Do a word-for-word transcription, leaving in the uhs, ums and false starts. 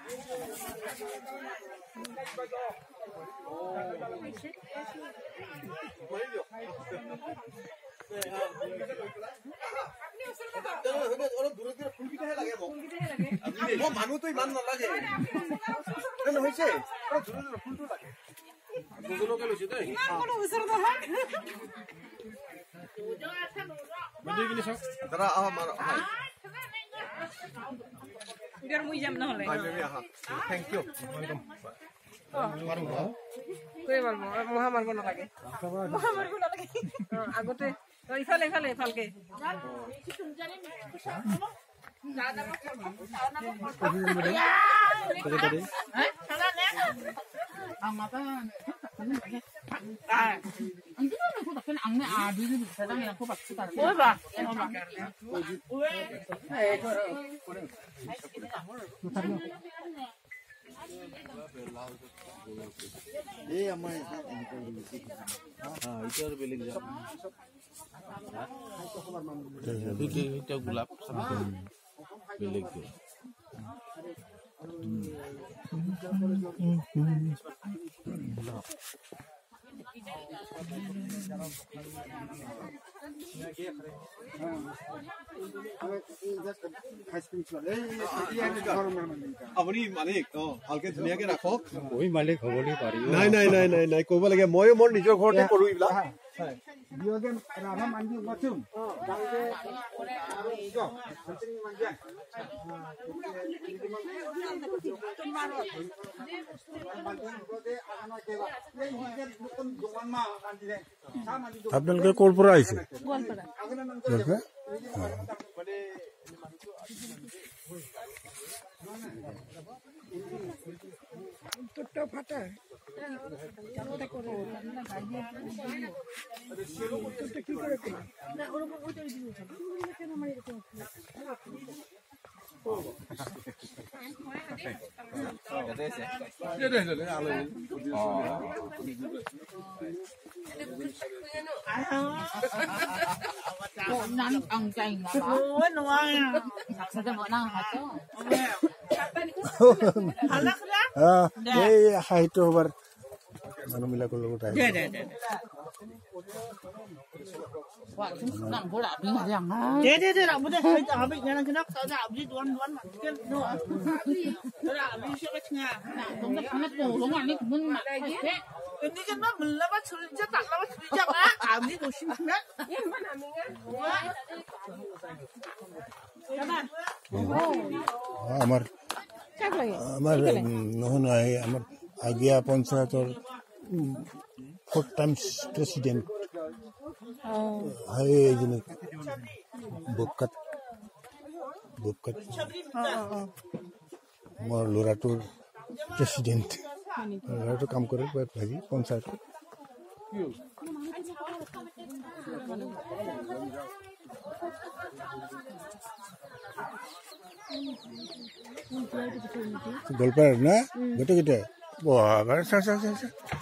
মানুহ তো ইমান নালাগে হৈছে ফুলটো লাগে দুজনকে লৈছে দেই দাদা আহ মাৰ ইদার মুই যাম নহলে থ্যাংক ইউ ওয়েলকাম মারব কই মারব মহা মারব না লাগে মহা মারব না লাগে আগতে ইফালে ইফালে ফালকে গোলাপ বেলেগ আপুনি মালিক অ ভালকে ধুনীয়াকে ৰাখক ওই মালিক হ'বলৈ পাৰি নাই নাই নাই নাই নাই ক'ব লাগে মই মোৰ নিজৰ ঘৰতে কৰো এইবিলাক দিওগে ৰাধা মানজি গছুম তালকে জ সন্ত্ৰী মানজি আপোনালোকে ক'ৰ পৰা আহিছে ফাটা Nang ang kain nga ba? Oo, nuwa nga. Naksada mo na ang hato. Halak na? Ah, এই সাহিত্য সভাৰ মানুহবিলাকৰ লগত আহি দে দে দে Wah, nang bola abdi yang ha. দে দে দে আবু দে হাই আবি জানা জানা সাজা আবি দুan duan মাটিকে নো আবি তোরা আবি সবে ছিনা Tong na kanat mo, long ani mun na. ini kan mah melaba cerita tak laba cerita ah abdi dosin na ya mana minga আমাৰ আমাৰ নহয় নহয় আমাৰ আগিয়া পঞ্চায়তৰ ফ'ৰ্থ টাইমছ প্ৰেচিডেণ্ট হয় এইজনী বকাত বকাত মোৰ ল'ৰাটোৰ প্ৰেচিডেণ্ট ল'ৰাটো কাম কৰে ভাগি পঞ্চায়ত গোৱালপাৰাত না গোটেইকেইটা বাহ চা চা চা